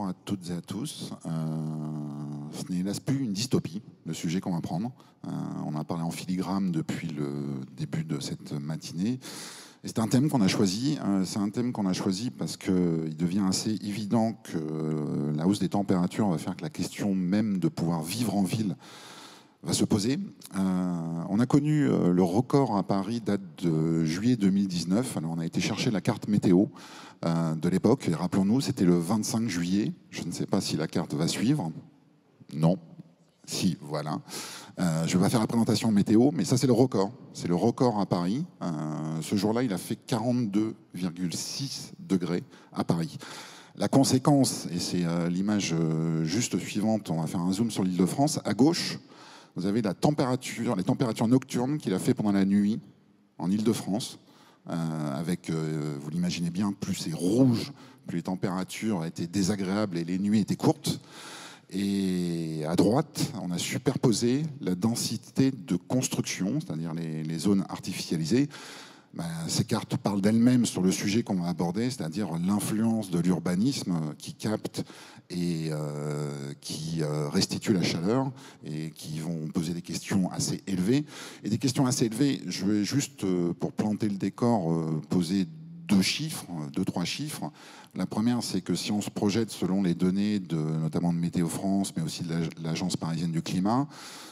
à toutes et à tous. Ce n'est hélas plus une dystopie, le sujet qu'on va prendre. On en a parlé en filigrane depuis le début de cette matinée. Et c'est un thème qu'on a choisi. C'est un thème qu'on a choisi parce qu'il devient assez évident que la hausse des températures va faire que la question même de pouvoir vivre en ville va se poser. On a connu le record à Paris, date de juillet 2019. Alors on a été chercher la carte météo de l'époque. Et rappelons-nous, c'était le 25 juillet. Je ne sais pas si la carte va suivre. Non. Si, voilà. Je vais pas faire la présentation météo, mais ça c'est le record. C'est le record à Paris. Ce jour-là, il a fait 42,6 degrés à Paris. La conséquence, et c'est l'image juste suivante, on va faire un zoom sur l'Île-de-France. À gauche, vous avez les températures nocturnes qu'il a fait pendant la nuit en Île-de-France. Avec, vous l'imaginez bien, plus c'est rouge, plus les températures étaient désagréables et les nuits étaient courtes. Et à droite, on a superposé la densité de construction, c'est-à-dire les zones artificialisées. Ces cartes parlent d'elles-mêmes sur le sujet qu'on va aborder, c'est-à-dire l'influence de l'urbanisme qui capte et qui restitue la chaleur et qui vont poser des questions assez élevées. Et des questions assez élevées, je vais juste, pour planter le décor, poser deux, trois chiffres. La première, c'est que si on se projette selon les données notamment de Météo France, mais aussi de l'Agence parisienne du climat,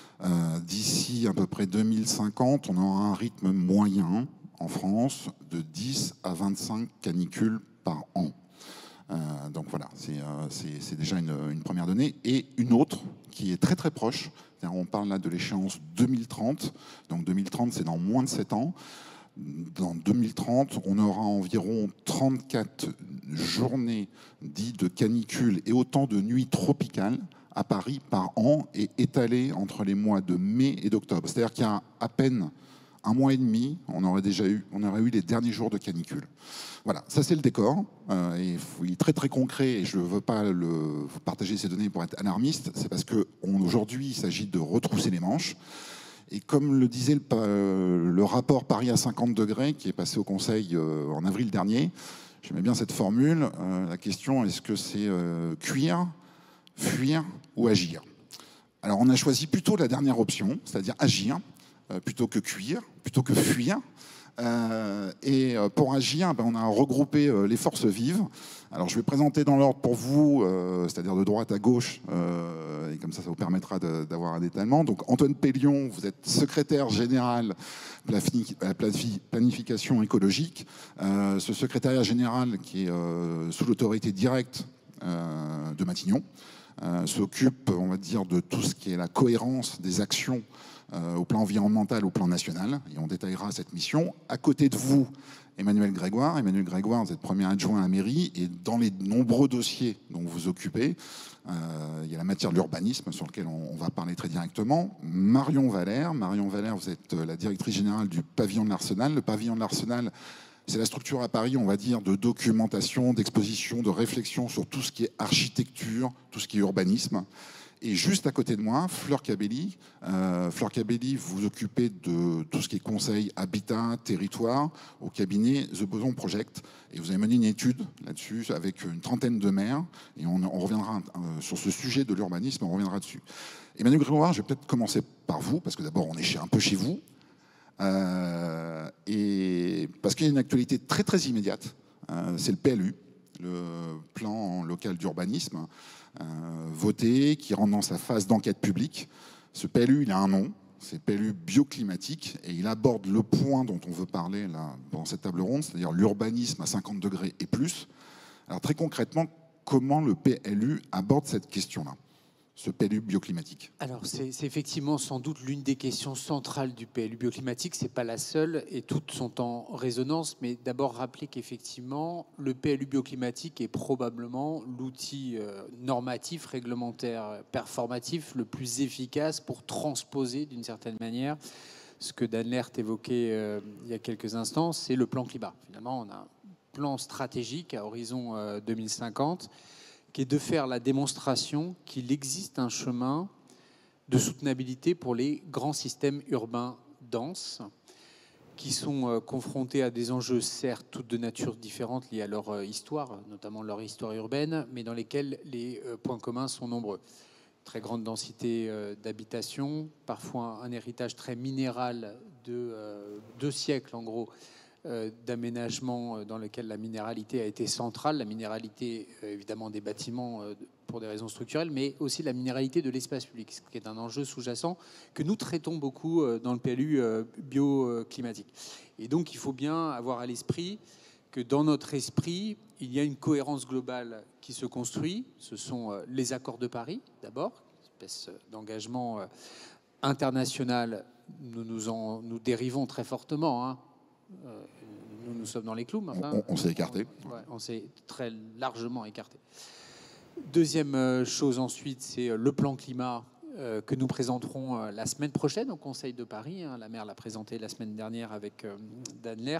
d'ici à peu près 2050, on aura un rythme moyen en France de 10 à 25 canicules par an. Donc voilà, c'est déjà une première donnée. Et une autre qui est très très proche, on parle là de l'échéance 2030, donc 2030 c'est dans moins de 7 ans. Dans 2030, on aura environ 34 journées dites de canicule et autant de nuits tropicales à Paris par an et étalées entre les mois de mai et d'octobre. C'est-à-dire qu'il y a à peine un mois et demi, on aurait eu les derniers jours de canicule. Voilà, ça c'est le décor. Il est très très concret et je ne veux pas vous partager ces données pour être alarmiste. C'est parce qu'aujourd'hui, il s'agit de retrousser les manches. Et comme le disait le rapport Paris à 50 degrés, qui est passé au Conseil en avril dernier, j'aimais bien cette formule. La question, est-ce que c'est cuire, fuir ou agir? Alors on a choisi plutôt la dernière option, c'est-à-dire agir, plutôt que cuire, plutôt que fuir. Et pour agir, on a regroupé les forces vives. Alors je vais présenter dans l'ordre pour vous, c'est-à-dire de droite à gauche, et comme ça vous permettra d'avoir un détaillement. Donc Antoine Pellion, vous êtes secrétaire général de la planification écologique. Ce secrétariat général qui est sous l'autorité directe de Matignon s'occupe, on va dire, de tout ce qui est la cohérence des actions au plan environnemental, au plan national, et on détaillera cette mission. À côté de vous, Emmanuel Grégoire. Emmanuel Grégoire, vous êtes premier adjoint à la mairie, et dans les nombreux dossiers dont vous vous occupez, il y a la matière de l'urbanisme, sur lequel on va parler très directement. Marion Valère, vous êtes la directrice générale du pavillon de l'Arsenal. Le pavillon de l'Arsenal, c'est la structure à Paris, on va dire, de documentation, d'exposition, de réflexion sur tout ce qui est architecture, tout ce qui est urbanisme. Et juste à côté de moi, Fleur Cabelli. Fleur Cabelli, vous vous occupez de tout ce qui est conseil, habitat, territoire, au cabinet The Boson Project. Et vous avez mené une étude là-dessus avec une trentaine de maires. Et on reviendra sur ce sujet de l'urbanisme, on reviendra dessus. Emmanuel Grégoire, je vais peut-être commencer par vous, parce que d'abord, on est un peu chez vous. Et parce qu'il y a une actualité très très immédiate, c'est le PLU, le plan local d'urbanisme, voté, qui rentre dans sa phase d'enquête publique. Ce PLU, il a un nom, c'est PLU bioclimatique, et il aborde le point dont on veut parler là, dans cette table ronde, c'est-à-dire l'urbanisme à 50 degrés et plus. Alors très concrètement, comment le PLU aborde cette question-là, ce PLU bioclimatique? Alors, c'est effectivement sans doute l'une des questions centrales du PLU bioclimatique. Ce n'est pas la seule et toutes sont en résonance. Mais d'abord, rappeler qu'effectivement, le PLU bioclimatique est probablement l'outil normatif, réglementaire, performatif le plus efficace pour transposer d'une certaine manière ce que Dan Lert évoquait il y a quelques instants, c'est le plan climat. Finalement, on a un plan stratégique à horizon 2050 qui est de faire la démonstration qu'il existe un chemin de soutenabilité pour les grands systèmes urbains denses qui sont confrontés à des enjeux, certes, toutes de nature différente liés à leur histoire, notamment leur histoire urbaine, mais dans lesquels les points communs sont nombreux. Très grande densité d'habitation, parfois un héritage très minéral de 2 siècles, en gros, d'aménagement dans lequel la minéralité a été centrale. La minéralité, évidemment, des bâtiments pour des raisons structurelles, mais aussi la minéralité de l'espace public, ce qui est un enjeu sous-jacent que nous traitons beaucoup dans le PLU bioclimatique. Et donc, il faut bien avoir à l'esprit que dans notre esprit, il y a une cohérence globale qui se construit. Ce sont les accords de Paris, d'abord, espèce d'engagement international. Nous dérivons très fortement, hein. Nous sommes dans les clous. Enfin, on s'est écarté. On s'est très largement écarté. Deuxième chose ensuite, c'est le plan climat que nous présenterons la semaine prochaine au Conseil de Paris. La maire l'a présenté la semaine dernière avec Dan Lert,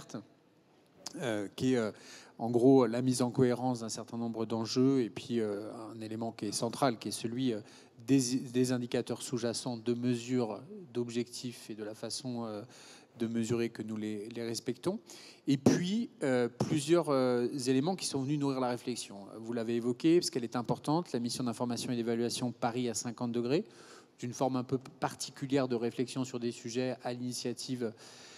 qui est en gros la mise en cohérence d'un certain nombre d'enjeux et puis un élément qui est central, qui est celui des indicateurs sous-jacents de mesure d'objectifs et de la façon de mesurer que nous les respectons. Et puis, plusieurs éléments qui sont venus nourrir la réflexion. Vous l'avez évoqué, parce qu'elle est importante, la mission d'information et d'évaluation Paris à 50 degrés, d'une forme un peu particulière de réflexion sur des sujets à l'initiative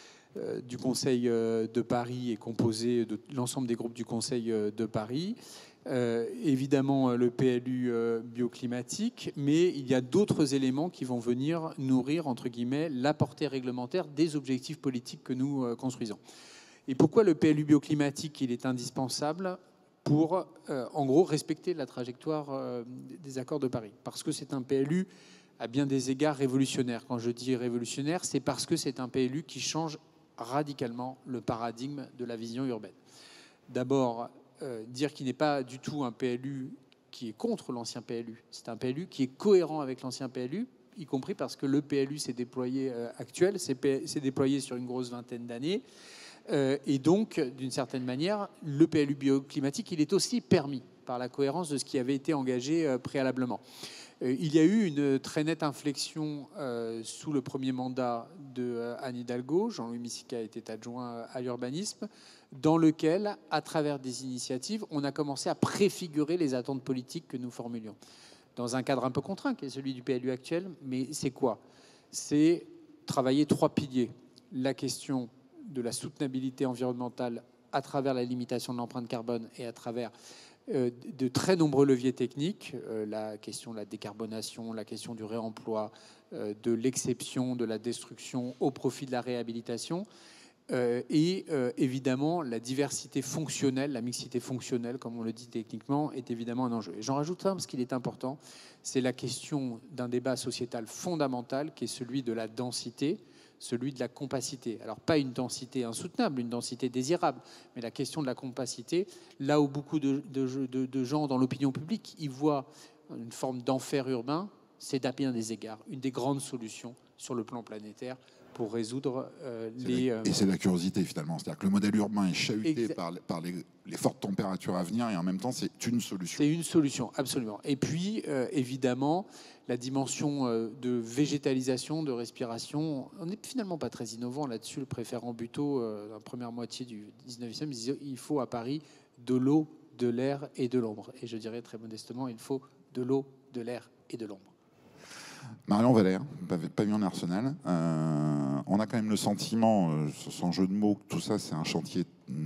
du Conseil de Paris et composée de l'ensemble des groupes du Conseil de Paris. Évidemment, le PLU bioclimatique, mais il y a d'autres éléments qui vont venir nourrir, entre guillemets, la portée réglementaire des objectifs politiques que nous construisons. Et pourquoi le PLU bioclimatique, il est indispensable pour, en gros, respecter la trajectoire des accords de Paris? Parce que c'est un PLU à bien des égards révolutionnaire. Quand je dis révolutionnaire, c'est parce que c'est un PLU qui change radicalement le paradigme de la vision urbaine. D'abord, dire qu'il n'est pas du tout un PLU qui est contre l'ancien PLU. C'est un PLU qui est cohérent avec l'ancien PLU, y compris parce que le PLU s'est déployé actuel, s'est déployé sur une grosse vingtaine d'années. Et donc, d'une certaine manière, le PLU bioclimatique, il est aussi permis par la cohérence de ce qui avait été engagé préalablement. Il y a eu une très nette inflexion sous le premier mandat de Anne Hidalgo. Jean-Louis Missica était adjoint à l'urbanisme, dans lequel, à travers des initiatives, on a commencé à préfigurer les attentes politiques que nous formulions. Dans un cadre un peu contraint, qui est celui du PLU actuel, mais c'est quoi? C'est travailler 3 piliers. La question de la soutenabilité environnementale à travers la limitation de l'empreinte carbone et à travers de très nombreux leviers techniques, la question de la décarbonation, la question du réemploi, de l'exception, de la destruction au profit de la réhabilitation, et évidemment la diversité fonctionnelle, la mixité fonctionnelle, comme on le dit techniquement, est évidemment un enjeu. Et j'en rajoute un parce qu'il est important, c'est la question d'un débat sociétal fondamental qui est celui de la densité, celui de la compacité. Alors pas une densité insoutenable, une densité désirable, mais la question de la compacité, là où beaucoup de gens dans l'opinion publique y voient une forme d'enfer urbain, c'est à bien des égards une des grandes solutions sur le plan planétaire pour résoudre les... Et c'est la curiosité finalement, c'est-à-dire que le modèle urbain est chahuté par les fortes températures à venir et en même temps c'est une solution. C'est une solution, absolument. Et puis évidemment la dimension de végétalisation, de respiration, on n'est finalement pas très innovant là-dessus. Le préférant Buteau, dans la première moitié du 19e, disait il faut à Paris de l'eau, de l'air et de l'ombre. Et je dirais très modestement, il faut de l'eau, de l'air et de l'ombre. Marion Valère, Pavillon Arsenal. On a quand même le sentiment, sans jeu de mots, que tout ça c'est un chantier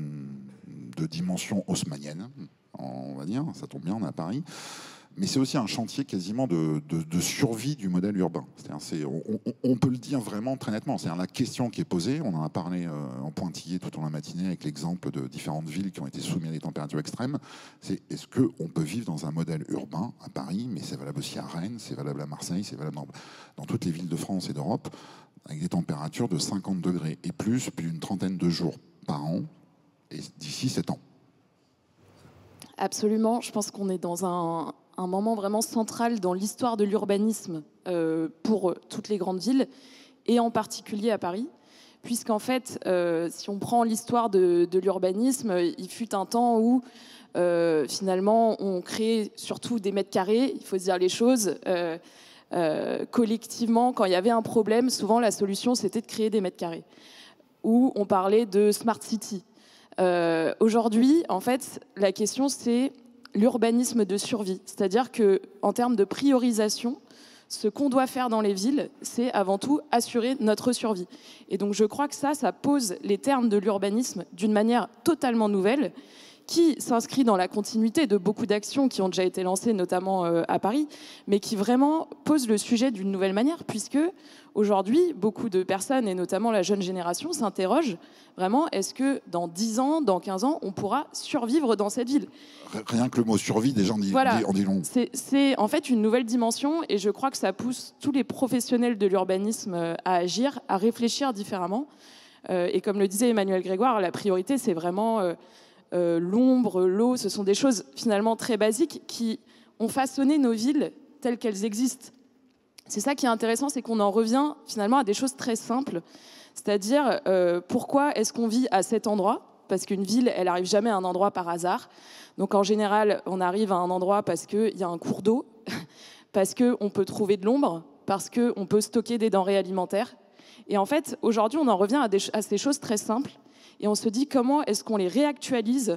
de dimension haussmannienne, on va dire, ça tombe bien, on est à Paris. Mais c'est aussi un chantier quasiment de survie du modèle urbain. On peut le dire vraiment très nettement. C'est-à-dire la question qui est posée, on en a parlé en pointillé tout au long de la matinée avec l'exemple de différentes villes qui ont été soumises à des températures extrêmes, c'est est-ce qu'on peut vivre dans un modèle urbain à Paris, mais c'est valable aussi à Rennes, c'est valable à Marseille, c'est valable dans toutes les villes de France et d'Europe, avec des températures de 50 degrés et plus d'une trentaine de jours par an, et d'ici 7 ans. Absolument, je pense qu'on est dans un moment vraiment central dans l'histoire de l'urbanisme pour toutes les grandes villes, et en particulier à Paris, puisqu'en fait, si on prend l'histoire de l'urbanisme, il fut un temps où finalement on créait surtout des mètres carrés, il faut se dire les choses, collectivement, quand il y avait un problème, souvent la solution c'était de créer des mètres carrés. où on parlait de smart city. Aujourd'hui, en fait, la question, c'est l'urbanisme de survie. C'est-à-dire qu'en termes de priorisation, ce qu'on doit faire dans les villes, c'est avant tout assurer notre survie. Et donc je crois que ça pose les termes de l'urbanisme d'une manière totalement nouvelle, qui s'inscrit dans la continuité de beaucoup d'actions qui ont déjà été lancées, notamment à Paris, mais qui vraiment pose le sujet d'une nouvelle manière, puisque aujourd'hui, beaucoup de personnes, et notamment la jeune génération, s'interrogent vraiment, est-ce que dans 10 ans, dans 15 ans, on pourra survivre dans cette ville ? Rien que le mot survie, déjà, on dit long. C'est en fait une nouvelle dimension, et je crois que ça pousse tous les professionnels de l'urbanisme à agir, à réfléchir différemment. Et comme le disait Emmanuel Grégoire, la priorité, c'est vraiment... l'ombre, l'eau, ce sont des choses finalement très basiques qui ont façonné nos villes telles qu'elles existent. C'est ça qui est intéressant, c'est qu'on en revient finalement à des choses très simples, c'est-à-dire pourquoi est-ce qu'on vit à cet endroit ? Parce qu'une ville, elle n'arrive jamais à un endroit par hasard. Donc en général, on arrive à un endroit parce qu'il y a un cours d'eau, parce qu'on peut trouver de l'ombre, parce qu'on peut stocker des denrées alimentaires. Et en fait, aujourd'hui, on en revient à ces choses très simples. Et on se dit comment est-ce qu'on les réactualise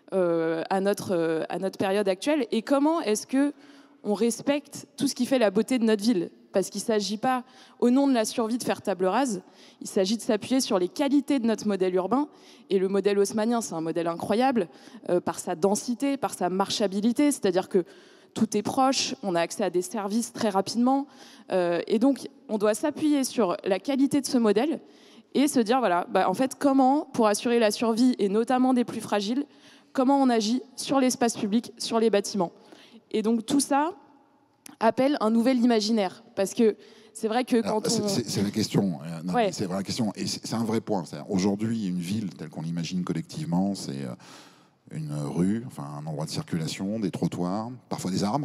à notre période actuelle et comment est-ce qu'on respecte tout ce qui fait la beauté de notre ville. Parce qu'il ne s'agit pas, au nom de la survie, de faire table rase, il s'agit de s'appuyer sur les qualités de notre modèle urbain. Et le modèle haussmannien, c'est un modèle incroyable par sa densité, par sa marchabilité, c'est-à-dire que tout est proche, on a accès à des services très rapidement. Et donc, on doit s'appuyer sur la qualité de ce modèle et se dire, voilà, en fait, comment, pour assurer la survie, et notamment des plus fragiles, comment on agit sur l'espace public, sur les bâtiments. Et donc tout ça appelle un nouvel imaginaire. Parce que c'est vrai que quand on... C'est la question. Ouais. C'est la question. Et c'est un vrai point. Aujourd'hui, une ville telle qu'on l'imagine collectivement, c'est une rue, enfin un endroit de circulation, des trottoirs, parfois des arbres.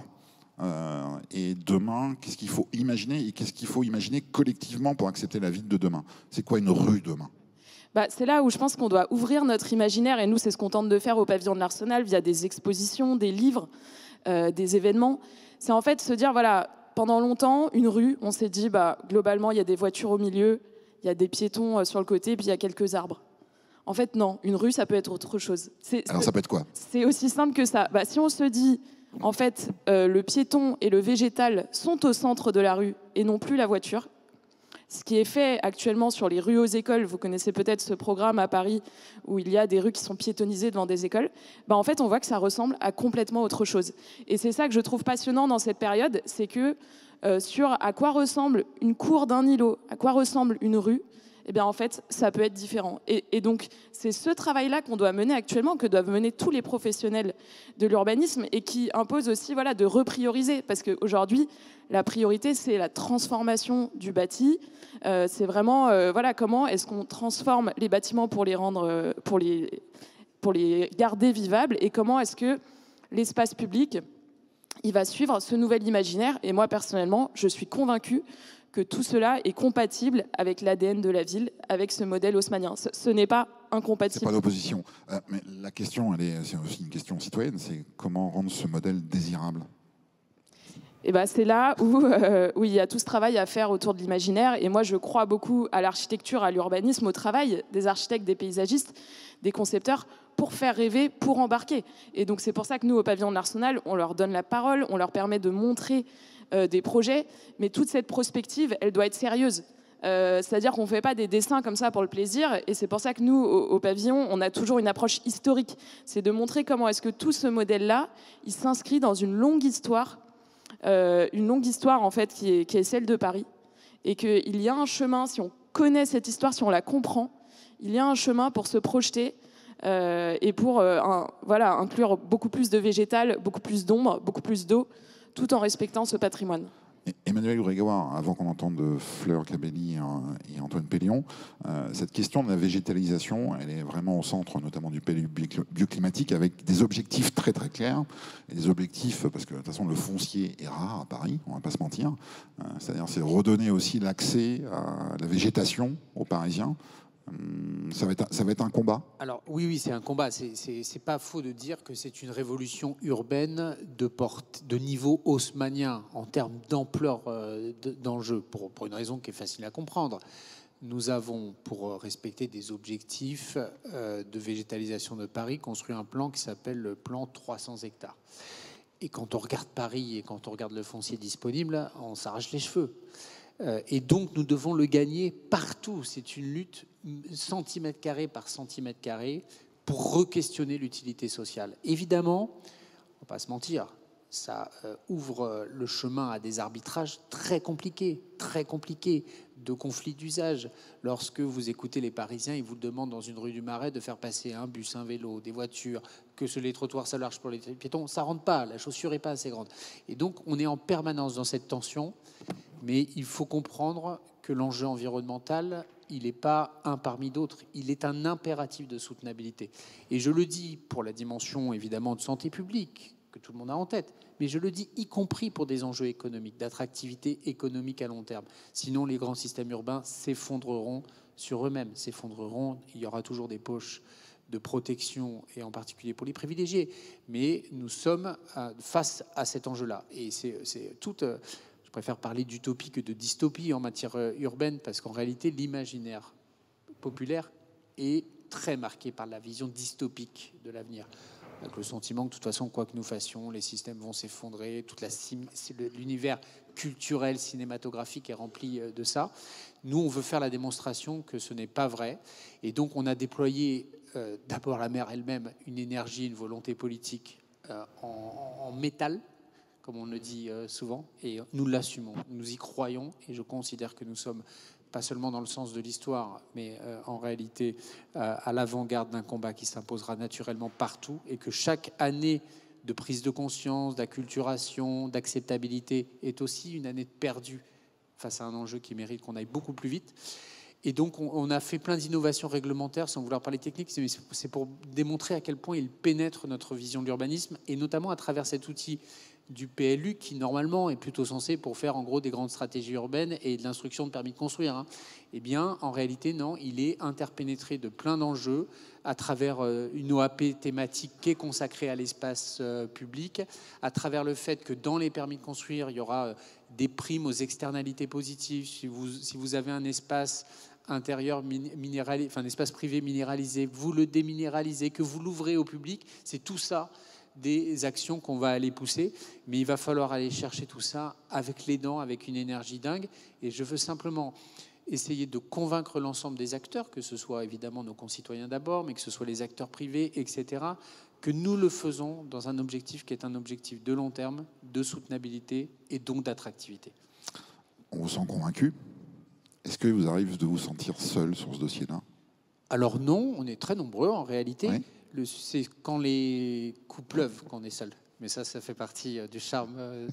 Et demain, qu'est-ce qu'il faut imaginer et qu'est-ce qu'il faut imaginer collectivement pour accepter la ville de demain ? C'est quoi une rue demain ? C'est là où je pense qu'on doit ouvrir notre imaginaire, et nous, c'est ce qu'on tente de faire au pavillon de l'Arsenal via des expositions, des livres, des événements. C'est en fait se dire, voilà, pendant longtemps, une rue, on s'est dit, globalement, il y a des voitures au milieu, il y a des piétons sur le côté, puis il y a quelques arbres. En fait, non, une rue, ça peut être autre chose. Alors ça peut être quoi ? C'est aussi simple que ça. Si on se dit... En fait, le piéton et le végétal sont au centre de la rue et non plus la voiture. Ce qui est fait actuellement sur les rues aux écoles, vous connaissez peut-être ce programme à Paris où il y a des rues qui sont piétonnisées devant des écoles, en fait, on voit que ça ressemble à complètement autre chose. Et c'est ça que je trouve passionnant dans cette période, c'est que sur à quoi ressemble une cour d'un îlot, à quoi ressemble une rue, en fait, ça peut être différent. Et donc, c'est ce travail-là qu'on doit mener actuellement, que doivent mener tous les professionnels de l'urbanisme et qui impose aussi de reprioriser. Parce qu'aujourd'hui, la priorité, c'est la transformation du bâti. C'est vraiment, comment est-ce qu'on transforme les bâtiments pour les rendre, pour les garder vivables, et comment est-ce que l'espace public, il va suivre ce nouvel imaginaire. Et moi, personnellement, je suis convaincue que tout cela est compatible avec l'ADN de la ville, avec ce modèle haussmannien. Ce n'est pas incompatible. C'est pas d'opposition. Mais la question, c'est aussi une question citoyenne, c'est comment rendre ce modèle désirable ? Et c'est là où il y a tout ce travail à faire autour de l'imaginaire. Et moi, je crois beaucoup à l'architecture, à l'urbanisme, au travail des architectes, des paysagistes, des concepteurs, pour faire rêver, pour embarquer. Et donc, c'est pour ça que nous, au pavillon de l'Arsenal, on leur donne la parole, on leur permet de montrer des projets, mais toute cette prospective, elle doit être sérieuse. C'est-à-dire qu'on ne fait pas des dessins comme ça pour le plaisir, et c'est pour ça que nous, au pavillon, on a toujours une approche historique. C'est de montrer comment est-ce que tout ce modèle-là, il s'inscrit dans une longue histoire en fait qui est celle de Paris, et qu'il y a un chemin, si on connaît cette histoire, si on la comprend, il y a un chemin pour se projeter et pour inclure beaucoup plus de végétal, beaucoup plus d'ombre, beaucoup plus d'eau, tout en respectant ce patrimoine. Emmanuel Grégoire, avant qu'on entende Fleur Cabelli et Antoine Pellion, cette question de la végétalisation, elle est vraiment au centre, notamment du PLU bioclimatique, avec des objectifs très très clairs, et des objectifs, parce que de toute façon le foncier est rare à Paris, on ne va pas se mentir, c'est-à-dire c'est redonner aussi l'accès à la végétation aux Parisiens. Ça va être un combat. Alors oui, c'est un combat. C'est pas faux de dire que c'est une révolution urbaine de niveau haussmannien en termes d'ampleur d'enjeu, pour une raison qui est facile à comprendre. nous avons, pour respecter des objectifs de végétalisation de Paris, construit un plan qui s'appelle le plan 300 hectares. Et quand on regarde Paris et quand on regarde le foncier disponible, on s'arrache les cheveux. Et donc, nous devons le gagner partout. C'est une lutte centimètre carré par centimètre carré pour re-questionner l'utilité sociale. Évidemment, on ne va pas se mentir, ça ouvre le chemin à des arbitrages très compliqués de conflits d'usage. Lorsque vous écoutez les Parisiens, ils vous demandent dans une rue du Marais de faire passer un bus, un vélo, des voitures, que les trottoirs soient larges pour les piétons. Ça ne rentre pas, la chaussure n'est pas assez grande. Et donc, on est en permanence dans cette tension, mais il faut comprendre que l'enjeu environnemental, il n'est pas un parmi d'autres, il est un impératif de soutenabilité. Et je le dis pour la dimension, évidemment, de santé publique, que tout le monde a en tête, mais je le dis y compris pour des enjeux économiques, d'attractivité économique à long terme. Sinon, les grands systèmes urbains s'effondreront sur eux-mêmes, s'effondreront, il y aura toujours des poches de protection, et en particulier pour les privilégiés. Mais nous sommes face à cet enjeu-là. Et c'est toute... Je préfère parler d'utopie que de dystopie en matière urbaine, parce qu'en réalité, l'imaginaire populaire est très marqué par la vision dystopique de l'avenir. Avec le sentiment que de toute façon, quoi que nous fassions, les systèmes vont s'effondrer, l'univers culturel, cinématographique est rempli de ça. Nous, on veut faire la démonstration que ce n'est pas vrai. Et donc, on a déployé, d'abord la mer elle-même, une énergie, une volonté politique en métal, comme on le dit souvent, et nous l'assumons, nous y croyons, et je considère que nous sommes pas seulement dans le sens de l'histoire, mais en réalité à l'avant-garde d'un combat qui s'imposera naturellement partout, et que chaque année de prise de conscience, d'acculturation, d'acceptabilité est aussi une année perdue face à un enjeu qui mérite qu'on aille beaucoup plus vite. Et donc on a fait plein d'innovations réglementaires, sans vouloir parler technique, mais c'est pour démontrer à quel point il pénètre notre vision de l'urbanisme, et notamment à travers cet outil du PLU qui normalement est plutôt censé pour faire en gros des grandes stratégies urbaines et de l'instruction de permis de construire. Eh bien, en réalité, non, il est interpénétré de plein d'enjeux à travers une OAP thématique qui est consacrée à l'espace public, à travers le fait que dans les permis de construire, il y aura des primes aux externalités positives. Si vous avez un espace intérieur minéralisé, enfin un espace privé minéralisé, vous le déminéralisez, que vous l'ouvrez au public, c'est tout ça des actions qu'on va aller pousser, mais il va falloir aller chercher tout ça avec les dents, avec une énergie dingue. Et je veux simplement essayer de convaincre l'ensemble des acteurs, que ce soit évidemment nos concitoyens d'abord, mais que ce soit les acteurs privés, etc., que nous le faisons dans un objectif qui est un objectif de long terme, de soutenabilité et donc d'attractivité. On vous sent convaincu? Est-ce qu'il vous arrive de vous sentir seul sur ce dossier-là? Alors non, on est très nombreux en réalité. Oui. C'est quand les coups pleuvent qu'on est seul. Mais ça fait partie du charme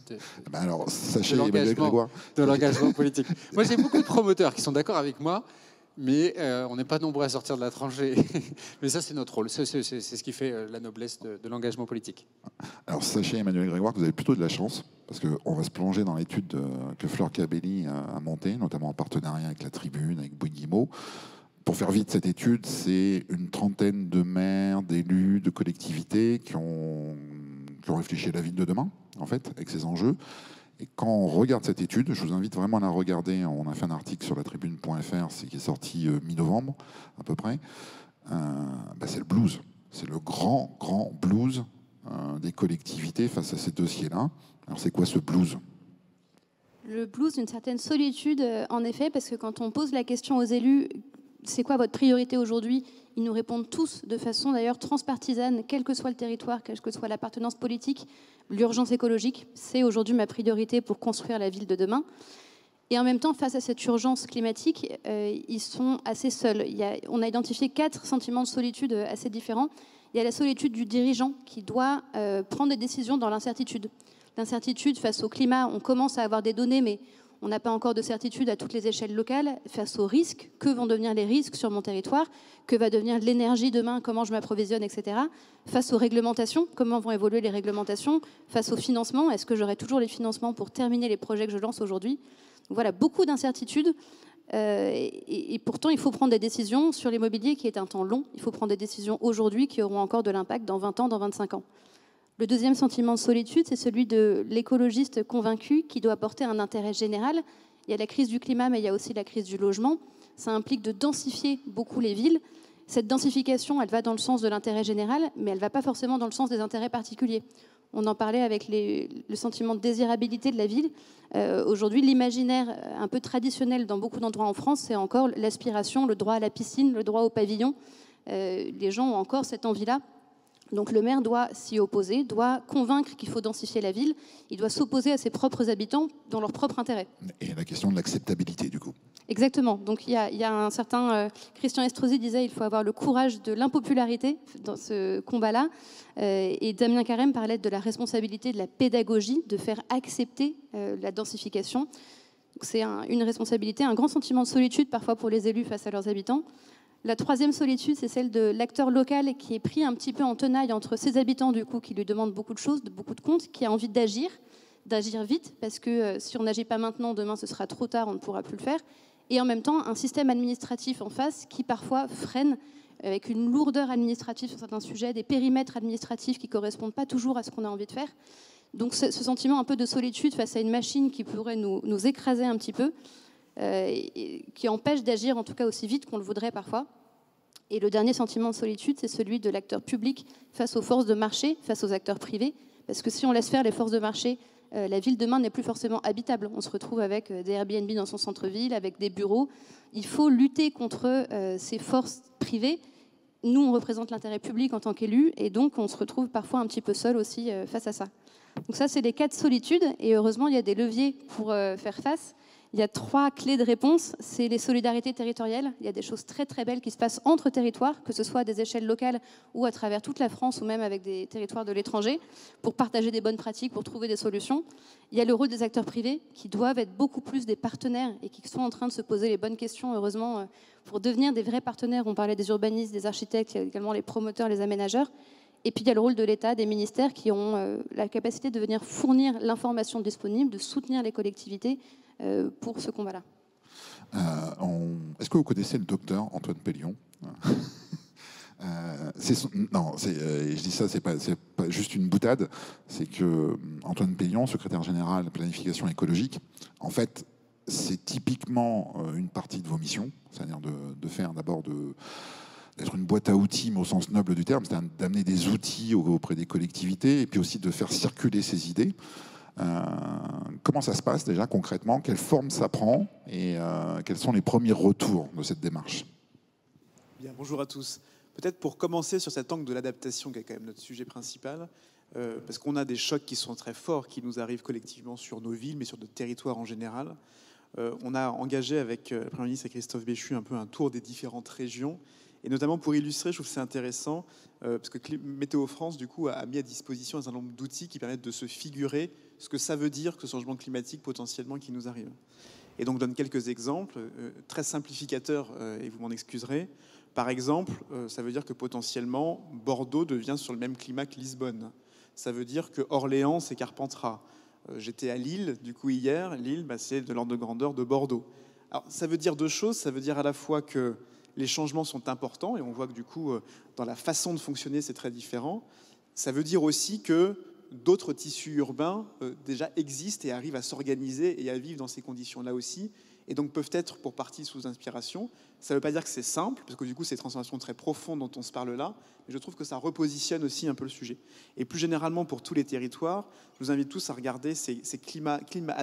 de l'engagement politique. Moi, j'ai beaucoup de promoteurs qui sont d'accord avec moi, mais on n'est pas nombreux à sortir de la tranchée. Mais ça, c'est notre rôle. C'est ce qui fait la noblesse de l'engagement politique. Alors, sachez, Emmanuel Grégoire, que vous avez plutôt de la chance, parce qu'on va se plonger dans l'étude que Fleur Cabelli a montée, notamment en partenariat avec la Tribune, avec Bouygues Guillemot. Pour faire vite, cette étude, c'est une trentaine de maires, d'élus, de collectivités qui ont réfléchi à la ville de demain, en fait, avec ces enjeux. Et quand on regarde cette étude, je vous invite vraiment à la regarder. On a fait un article sur latribune.fr, qui est sorti mi-novembre, à peu près. C'est le blues. C'est le grand blues des collectivités face à ces dossiers-là. Alors, c'est quoi ce blues ? Le blues d'une certaine solitude, en effet, parce que quand on pose la question aux élus, c'est quoi votre priorité aujourd'hui? Ils nous répondent tous de façon d'ailleurs transpartisane, quel que soit le territoire, quelle que soit l'appartenance politique. L'urgence écologique, c'est aujourd'hui ma priorité pour construire la ville de demain. Et en même temps, face à cette urgence climatique, ils sont assez seuls. On a identifié 4 sentiments de solitude assez différents. Il y a la solitude du dirigeant qui doit prendre des décisions dans l'incertitude. L'incertitude face au climat, on commence à avoir des données, mais on n'a pas encore de certitude à toutes les échelles locales face aux risques. Que vont devenir les risques sur mon territoire? Que va devenir l'énergie demain? Comment je m'approvisionne, etc. Face aux réglementations, comment vont évoluer les réglementations? Face au financement, est-ce que j'aurai toujours les financements pour terminer les projets que je lance aujourd'hui? Voilà, beaucoup d'incertitudes. Et pourtant, il faut prendre des décisions sur l'immobilier qui est un temps long. Il faut prendre des décisions aujourd'hui qui auront encore de l'impact dans 20 ans, dans 25 ans. Le deuxième sentiment de solitude, c'est celui de l'écologiste convaincu qui doit porter un intérêt général Il y a la crise du climat, mais il y a aussi la crise du logement. Ça implique de densifier beaucoup les villes. Cette densification, elle va dans le sens de l'intérêt général, mais elle ne va pas forcément dans le sens des intérêts particuliers. On en parlait avec le sentiment de désirabilité de la ville. Aujourd'hui, l'imaginaire un peu traditionnel dans beaucoup d'endroits en France, c'est encore l'aspiration, le droit à la piscine, le droit au pavillon. Les gens ont encore cette envie-là. Donc le maire doit s'y opposer, doit convaincre qu'il faut densifier la ville. Il doit s'opposer à ses propres habitants dans leur propre intérêt. Et la question de l'acceptabilité, du coup. Exactement. Donc il y a un certain Christian Estrosi disait il faut avoir le courage de l'impopularité dans ce combat-là. Et Damien Carême parlait de la responsabilité de la pédagogie, de faire accepter la densification. C'est une responsabilité, un grand sentiment de solitude parfois pour les élus face à leurs habitants. La troisième solitude, c'est celle de l'acteur local qui est pris un petit peu en tenaille entre ses habitants, du coup, qui lui demandent beaucoup de choses, beaucoup de comptes, qui a envie d'agir vite, parce que si on n'agit pas maintenant, demain ce sera trop tard, on ne pourra plus le faire. Et en même temps, un système administratif en face qui parfois freine avec une lourdeur administrative sur certains sujets, des périmètres administratifs qui ne correspondent pas toujours à ce qu'on a envie de faire. Donc ce sentiment un peu de solitude face à une machine qui pourrait nous écraser un petit peu, et qui empêche d'agir en tout cas aussi vite qu'on le voudrait parfois. Et le dernier sentiment de solitude, c'est celui de l'acteur public face aux forces de marché, face aux acteurs privés. Parce que si on laisse faire les forces de marché, la ville demain n'est plus forcément habitable. On se retrouve avec des Airbnb dans son centre-ville, avec des bureaux. Il faut lutter contre ces forces privées. Nous, on représente l'intérêt public en tant qu'élus, et donc on se retrouve parfois un petit peu seul aussi face à ça. Donc ça, c'est les 4 solitudes, et heureusement, il y a des leviers pour faire face. Il y a 3 clés de réponse. C'est les solidarités territoriales. Il y a des choses très très belles qui se passent entre territoires, que ce soit à des échelles locales ou à travers toute la France ou même avec des territoires de l'étranger, pour partager des bonnes pratiques, pour trouver des solutions. Il y a le rôle des acteurs privés qui doivent être beaucoup plus des partenaires et qui sont en train de se poser les bonnes questions, heureusement, pour devenir des vrais partenaires. On parlait des urbanistes, des architectes, il y a également les promoteurs, les aménageurs. Et puis il y a le rôle de l'État, des ministères qui ont la capacité de venir fournir l'information disponible, de soutenir les collectivités pour ce combat-là. Est-ce que vous connaissez le docteur Antoine Pellion? Je dis ça, c'est pas juste une boutade. C'est que Antoine Pellion, secrétaire général de planification écologique, en fait, c'est typiquement une partie de vos missions, c'est-à-dire de faire d'abord d'être une boîte à outils, mais au sens noble du terme, c'est-à-dire d'amener des outils auprès des collectivités, et puis aussi de faire circuler ces idées. Comment ça se passe déjà concrètement? Quelle forme ça prend? Et quels sont les premiers retours de cette démarche? Bien, bonjour à tous. Peut-être pour commencer sur cet angle de l'adaptation, qui est quand même notre sujet principal, parce qu'on a des chocs qui sont très forts, qui nous arrivent collectivement sur nos villes, mais sur notre territoire en général. On a engagé avec le Premier ministre et Christophe Béchu un peu un tour des différentes régions. Et notamment pour illustrer, je trouve que c'est intéressant, parce que Météo France, du coup, a mis à disposition un certain nombre d'outils qui permettent de se figurer ce que ça veut dire que ce changement climatique potentiellement qui nous arrive. Et donc, je donne quelques exemples, très simplificateurs, et vous m'en excuserez. Par exemple, ça veut dire que potentiellement, Bordeaux devient sur le même climat que Lisbonne. Ça veut dire que Orléans, c'est Carpentras. J'étais à Lille, du coup, hier. Lille, c'est de l'ordre de grandeur de Bordeaux. Alors, ça veut dire 2 choses. Ça veut dire à la fois que les changements sont importants, et on voit que du coup, dans la façon de fonctionner, c'est très différent. Ça veut dire aussi que d'autres tissus urbains déjà existent et arrivent à s'organiser et à vivre dans ces conditions-là aussi, et donc peuvent être pour partie sous inspiration. Ça ne veut pas dire que c'est simple, parce que du coup, c'est des transformations très profondes dont on se parle là, mais je trouve que ça repositionne aussi un peu le sujet. Et plus généralement, pour tous les territoires, je vous invite tous à regarder ces climat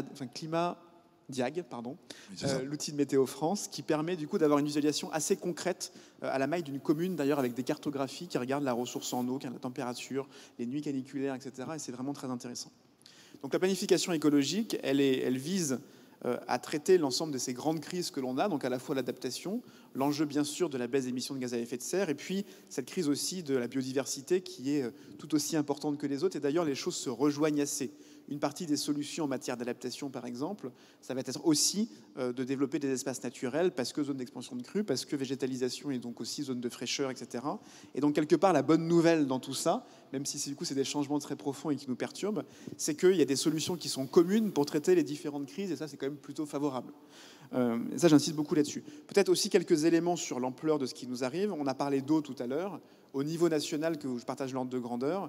Diag, pardon, l'outil de Météo France, qui permet du coup d'avoir une visualisation assez concrète à la maille d'une commune, d'ailleurs avec des cartographies qui regardent la ressource en eau, la température, les nuits caniculaires, etc. Et c'est vraiment très intéressant. Donc la planification écologique, elle vise à traiter l'ensemble de ces grandes crises que l'on a, donc à la fois l'adaptation, l'enjeu bien sûr de la baisse des émissions de gaz à effet de serre, et puis cette crise aussi de la biodiversité qui est tout aussi importante que les autres. Et d'ailleurs, les choses se rejoignent assez. Une partie des solutions en matière d'adaptation, par exemple, ça va être aussi de développer des espaces naturels, parce que zone d'expansion de crues, parce que végétalisation et donc aussi zone de fraîcheur, etc. Et donc, quelque part, la bonne nouvelle dans tout ça, même si du coup c'est des changements très profonds et qui nous perturbent, c'est qu'il y a des solutions qui sont communes pour traiter les différentes crises, et ça, c'est quand même plutôt favorable. Et ça, j'insiste beaucoup là-dessus. Peut-être aussi quelques éléments sur l'ampleur de ce qui nous arrive. On a parlé d'eau tout à l'heure. Au niveau national, que je partage l'ordre de grandeur,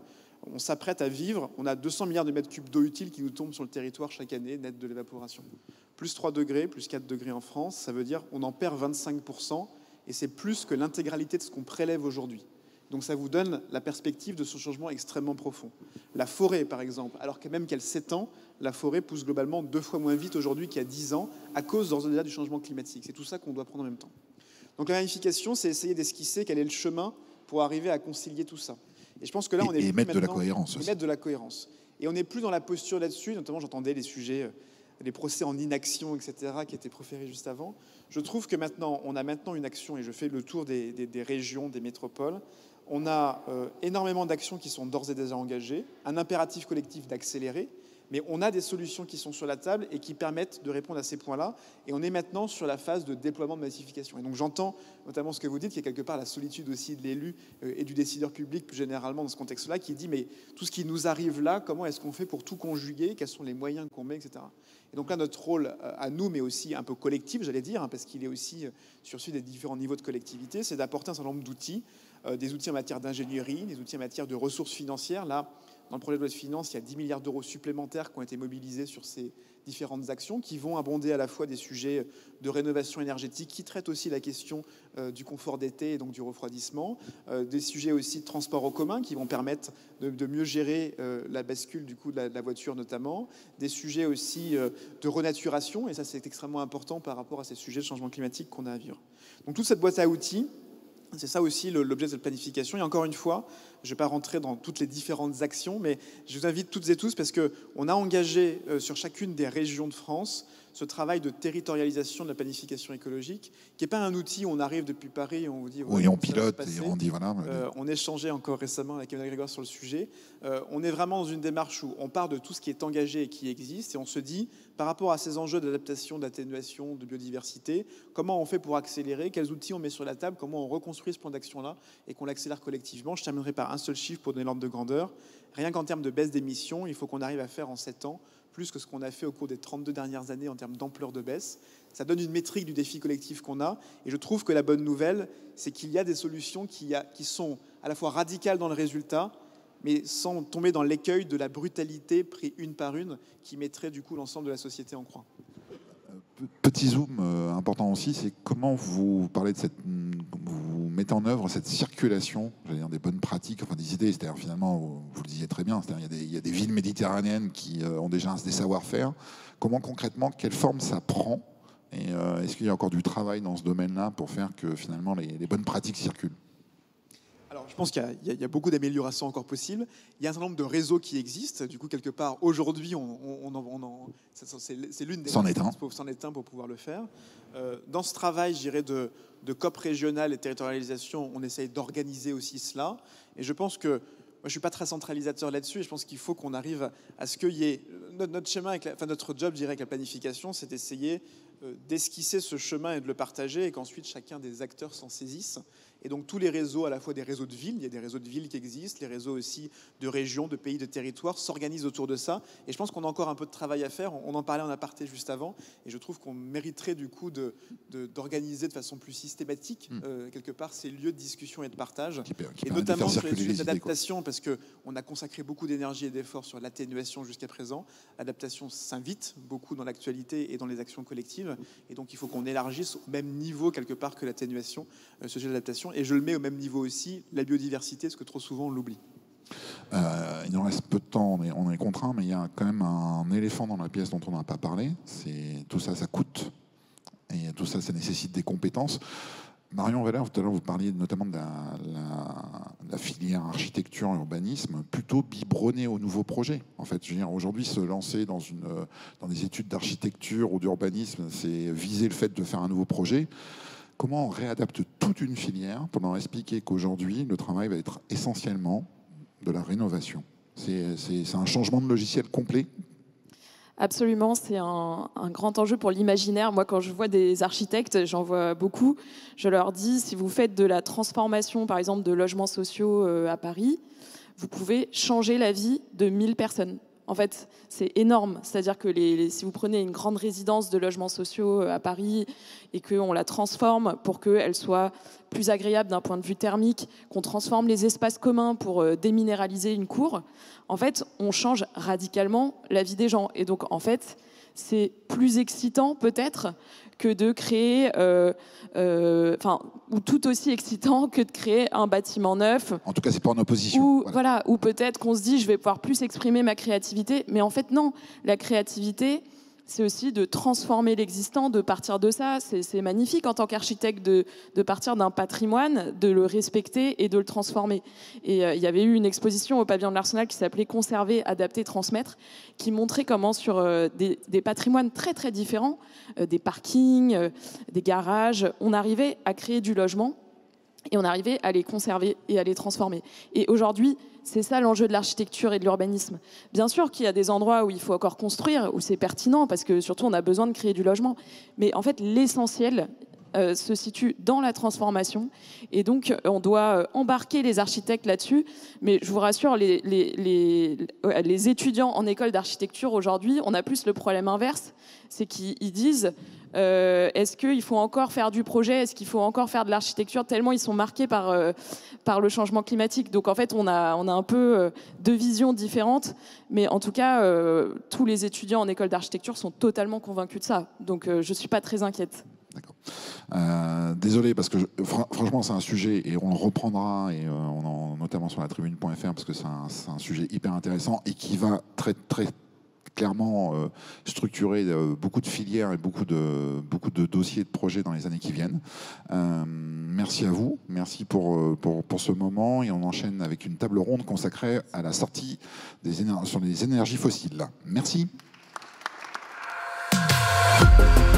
On s'apprête à vivre, on a 200 milliards de mètres cubes d'eau utile qui nous tombent sur le territoire chaque année, net de l'évaporation. Plus 3 degrés, plus 4 degrés en France, ça veut dire qu'on en perd 25%, et c'est plus que l'intégralité de ce qu'on prélève aujourd'hui. Donc ça vous donne la perspective de ce changement extrêmement profond. La forêt, par exemple, alors que même qu'elle s'étend, la forêt pousse globalement 2 fois moins vite aujourd'hui qu'il y a 10 ans, à cause d'ores et déjà du changement climatique. C'est tout ça qu'on doit prendre en même temps. Donc la ramification, c'est essayer d'esquisser quel est le chemin pour arriver à concilier tout ça. Et je pense que là, on est et mettre de la cohérence. Et mettre de la cohérence. Et on n'est plus dans la posture là-dessus. Notamment, j'entendais les sujets, les procès en inaction, etc., qui étaient proférés juste avant. Je trouve que maintenant, on a maintenant une action, et je fais le tour des régions, des métropoles. On a énormément d'actions qui sont d'ores et déjà engagées, un impératif collectif d'accélérer, mais on a des solutions qui sont sur la table et qui permettent de répondre à ces points-là. Et on est maintenant sur la phase de déploiement de massification. Et donc j'entends notamment ce que vous dites, qui est quelque part la solitude aussi de l'élu et du décideur public plus généralement dans ce contexte-là, qui dit mais tout ce qui nous arrive là, comment est-ce qu'on fait pour tout conjuguer, quels sont les moyens qu'on met, etc. Et donc là, notre rôle à nous, mais aussi un peu collectif, j'allais dire, hein, parce qu'il est aussi sur celui des différents niveaux de collectivité, c'est d'apporter un certain nombre d'outils, des outils en matière d'ingénierie, des outils en matière de ressources financières. Là, dans le projet de loi de finances, il y a 10 milliards d'euros supplémentaires qui ont été mobilisés sur ces différentes actions qui vont abonder à la fois des sujets de rénovation énergétique qui traitent aussi la question du confort d'été et donc du refroidissement, des sujets aussi de transport en commun qui vont permettre de mieux gérer la bascule du coup de la voiture notamment, des sujets aussi de renaturation, et ça c'est extrêmement important par rapport à ces sujets de changement climatique qu'on a à vivre. Donc toute cette boîte à outils, c'est ça aussi l'objet de cette planification. Et encore une fois, je ne vais pas rentrer dans toutes les différentes actions, mais je vous invite toutes et tous parce qu'on a engagé sur chacune des régions de France ce travail de territorialisation de la planification écologique, qui n'est pas un outil où on arrive depuis Paris et on vous dit... Oui, on pilote et on dit voilà... on échangeait encore récemment avec Emmanuel Grégoire sur le sujet. On est vraiment dans une démarche où on part de tout ce qui est engagé et qui existe et on se dit, par rapport à ces enjeux d'adaptation, d'atténuation, de biodiversité, comment on fait pour accélérer, quels outils on met sur la table, comment on reconstruit ce plan d'action-là et qu'on l'accélère collectivement. Je terminerai par un seul chiffre pour donner l'ordre de grandeur. Rien qu'en termes de baisse d'émissions, il faut qu'on arrive à faire en 7 ans plus que ce qu'on a fait au cours des 32 dernières années en termes d'ampleur de baisse. Ça donne une métrique du défi collectif qu'on a. Et je trouve que la bonne nouvelle, c'est qu'il y a des solutions qui sont à la fois radicales dans le résultat, mais sans tomber dans l'écueil de la brutalité pris une par une, qui mettrait du coup l'ensemble de la société en croix. Petit zoom important aussi, c'est comment vous parlez de vous mettez en œuvre cette circulation, j'allais dire des bonnes pratiques, enfin des idées. C'est-à-dire finalement, vous le disiez très bien, c'est-à-dire il y a des villes méditerranéennes qui ont déjà des savoir-faire. Comment concrètement, quelle forme ça prend? Et est-ce qu'il y a encore du travail dans ce domaine-là pour faire que finalement les bonnes pratiques circulent? Alors, je pense qu'il y a beaucoup d'améliorations encore possibles. Il y a un certain nombre de réseaux qui existent. Du coup, quelque part, aujourd'hui, c'est l'une des c'en est un pour pouvoir le faire. Dans ce travail, je dirais, de COP régionale et territorialisation, on essaye d'organiser aussi cela. Et je pense que moi, je ne suis pas très centralisateur là-dessus. Et je pense qu'il faut qu'on arrive à ce qu'il y ait... Notre schéma, notre job, je dirais, avec la planification, c'est d'essayer d'esquisser ce chemin et de le partager et qu'ensuite chacun des acteurs s'en saisisse. Et donc tous les réseaux, à la fois des réseaux de villes, il y a des réseaux de villes qui existent, les réseaux aussi de régions, de pays, de territoires s'organisent autour de ça. Et je pense qu'on a encore un peu de travail à faire. On en parlait en aparté juste avant. Et je trouve qu'on mériterait du coup d'organiser de façon plus systématique, quelque part, ces lieux de discussion et de partage. Et notamment sur les sujets d'adaptation, parce qu'on a consacré beaucoup d'énergie et d'efforts sur l'atténuation jusqu'à présent. L'adaptation s'invite beaucoup dans l'actualité et dans les actions collectives. Et donc il faut qu'on élargisse au même niveau, quelque part, que l'atténuation, ce sujet d'adaptation. Et je le mets au même niveau aussi, la biodiversité, parce que trop souvent on l'oublie. Il nous reste peu de temps, on est contraint, mais il y a quand même un éléphant dans la pièce dont on n'a pas parlé. Tout ça, ça coûte. Et tout ça, ça nécessite des compétences. Marion Weller, tout à l'heure, vous parliez notamment de la filière architecture et urbanisme, plutôt biberonnée aux nouveaux projets. En fait, je veux dire, aujourd'hui, se lancer dans des études d'architecture ou d'urbanisme, c'est viser le fait de faire un nouveau projet. Comment on réadapte toute une filière pour leur expliquer qu'aujourd'hui, le travail va être essentiellement de la rénovation? C'est un changement de logiciel complet? Absolument, c'est un grand enjeu pour l'imaginaire. Moi, quand je vois des architectes, j'en vois beaucoup, je leur dis, si vous faites de la transformation, par exemple, de logements sociaux à Paris, vous pouvez changer la vie de 1000 personnes en fait, c'est énorme. C'est-à-dire que si vous prenez une grande résidence de logements sociaux à Paris et qu'on la transforme pour qu'elle soit plus agréable d'un point de vue thermique, qu'on transforme les espaces communs pour déminéraliser une cour, en fait, on change radicalement la vie des gens. Et donc, en fait, c'est plus excitant peut-être que de créer, ou tout aussi excitant que de créer un bâtiment neuf. En tout cas, c'est pas en opposition. Ou peut-être qu'on se dit, je vais pouvoir plus exprimer ma créativité. Mais en fait, non. La créativité, c'est aussi de transformer l'existant, de partir de ça. C'est magnifique en tant qu'architecte de partir d'un patrimoine, de le respecter et de le transformer. Et il y avait eu une exposition au pavillon de l'Arsenal qui s'appelait « Conserver, adapter, transmettre », qui montrait comment sur des patrimoines très très différents, des parkings, des garages, on arrivait à créer du logement et on arrivait à les conserver et à les transformer. Et aujourd'hui, c'est ça l'enjeu de l'architecture et de l'urbanisme. Bien sûr qu'il y a des endroits où il faut encore construire, où c'est pertinent, parce que surtout on a besoin de créer du logement. Mais en fait, l'essentiel se situe dans la transformation. Et donc, on doit embarquer les architectes là-dessus. Mais je vous rassure, les étudiants en école d'architecture aujourd'hui, on a plus le problème inverse. C'est qu'ils disent... est-ce qu'il faut encore faire du projet? Est-ce qu'il faut encore faire de l'architecture? Tellement ils sont marqués par le changement climatique. Donc en fait, on a un peu deux visions différentes. Mais en tout cas, tous les étudiants en école d'architecture sont totalement convaincus de ça. Donc je ne suis pas très inquiète. D'accord. Désolé, parce que franchement, c'est un sujet, et on le reprendra, et notamment sur la tribune.fr, parce que c'est un sujet hyper intéressant et qui va très, très clairement structurer beaucoup de filières et beaucoup de dossiers de projets dans les années qui viennent. Merci à vous, merci pour ce moment, et on enchaîne avec une table ronde consacrée à la sortie sur les énergies fossiles. Merci.